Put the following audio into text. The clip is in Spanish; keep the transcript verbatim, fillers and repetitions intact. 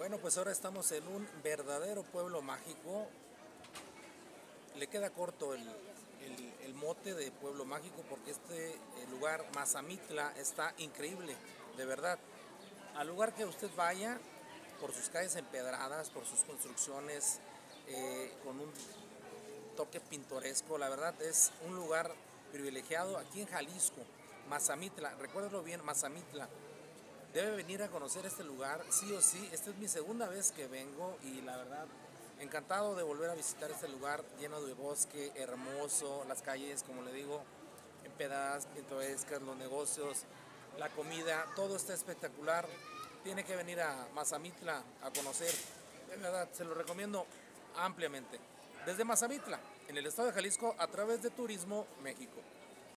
Bueno, pues ahora estamos en un verdadero pueblo mágico. Le queda corto el, el- el mote de pueblo mágico porque este eh, lugar, Mazamitla, está increíble, de verdad. Al lugar que usted vaya, por sus calles empedradas, por sus construcciones, eh, con un toque pintoresco, la verdad es un lugar privilegiado aquí en Jalisco. Mazamitla, recuérdelo bien, Mazamitla. Debe venir a conocer este lugar, sí o sí. Esta es mi segunda vez que vengo y la verdad, encantado de volver a visitar este lugar lleno de bosque, hermoso, las calles, como le digo, empedradas, pintorescas, los negocios, la comida, todo está espectacular. Tiene que venir a Mazamitla a conocer, de verdad, se lo recomiendo ampliamente. Desde Mazamitla, en el estado de Jalisco, a través de Turismo México.